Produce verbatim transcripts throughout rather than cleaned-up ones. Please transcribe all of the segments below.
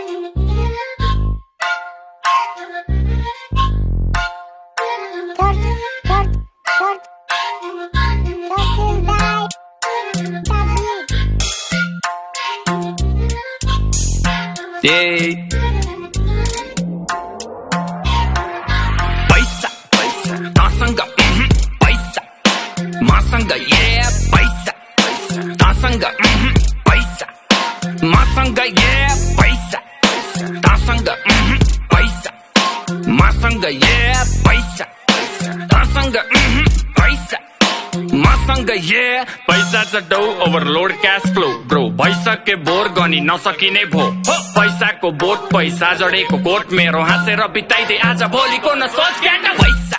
Yeah. Paisa, paisa, tasanga, mm-hmm, paisa, masanga, yeah, paisa, tasanga, mm-hmm, paisa, masanga, yeah, paisa, tasanga, mm-hmm, paisa, masanga, yeah, paisa, tasanga, mm-hmm, paisa, masanga, yeah, paisa cha dou overload cash flow, bro, paisa ke bor gani nasakine bho. पैसा को बोट पैसा जडेको coat मेरो हाँसेर बिताइदे आज भोलिको न सोच केटा पैसा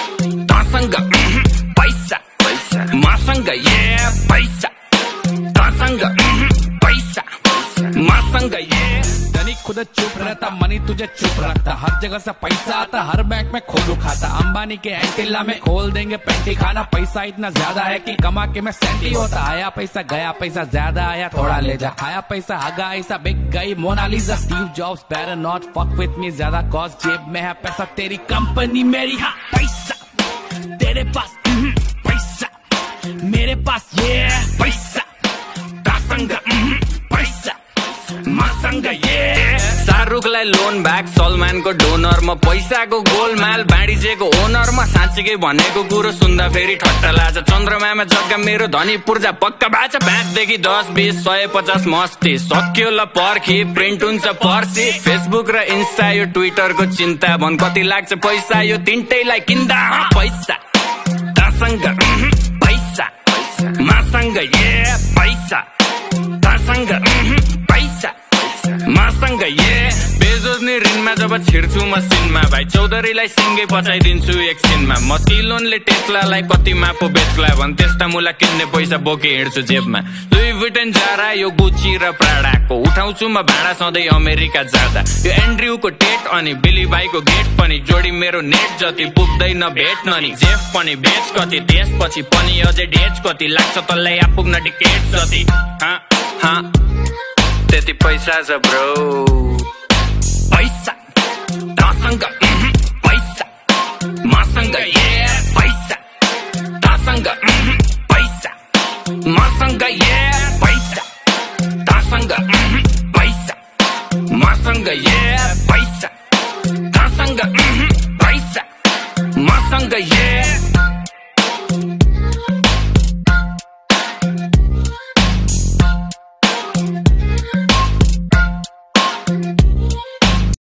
तसँग पैसा पैसा मसँग ये पैसा तसँग पैसा मसँग ये धनी खुद चुप रहता मनी तुझे चुप रखता हर जगह से पैसा आता हर बैंक में खोलू खाता अंबानी के एंटीला में खोल देंगे पैंटी खाना पैसा इतना ज्यादा है कि कमा के मैं सेंटी होता आया पैसा गया पैसा ज्यादा आया थोड़ा ले जा आया पैसा हगा ऐसा बिक गई Mona Lisa Steve Jobs better not fuck with me ज्यादा कॉज जेब में है पैसा तेरी कंपनी मेरी हाँ पैसा तेरे पास पैसा मेरे पास ये पैसा तसँग पैसा मसँग ये शाहरुखलाई लोन ब्याक सलमानको डोनर म पैसाको गोलमाल बाँडिजेको ओनर म साँच्चीकै भनेको कुरो सुन्दा फेरि ठट्टा लाग्छ चन्द्रमामा जग्गा मेरो धनी पूर्जा पक्का बाचा ब्याङ्कदेखि दस बीस सय पचास मस्ती सक्यो ल पर्खी प्रिन्ट हुन्छ पर्सी फेसबुक र इन्स्टा यो ट्विटरको चिन्ता भन कति लाग्छ पैसा यो तिनटैलाई किन्दा पैसा तसँग पैसा मसँग ये पैसा तसँग पैसा मसँग ये बेजोज नि ऋणमा जब छिर्छु मसिनमा भाइ चौधरीलाई सिङ्गै पचाइदिन्छु एकछिनमा म किलोनले टेस्लालाई कतिमा पो बेच्ला भन् त्यस्ता मुला किन्ने पैसा बोके हिँड्छु जेबमा लुई भुइटन जारा यो गुची र प्राडाको उठाउँछु म भाडा सधैँ अमेरिका जाँदा यो एन्ड्रयूको टेट अनि बिली भाइको गेट पनि जोडी मेरो नेट जति पुग्दैन भेट्न नि जेफ पनि बेच कति त्यसपछि पनि अझै डेच कति लाग्छ तल्लाई आपुग्न टिकेट जति हाँ हाँ त्यति पैसा छ ब्रो पैसा तसँग पैसा मसँग ये पैसा तसँग पैसा मसँग ये पैसा तसँग पैसा मसँग ये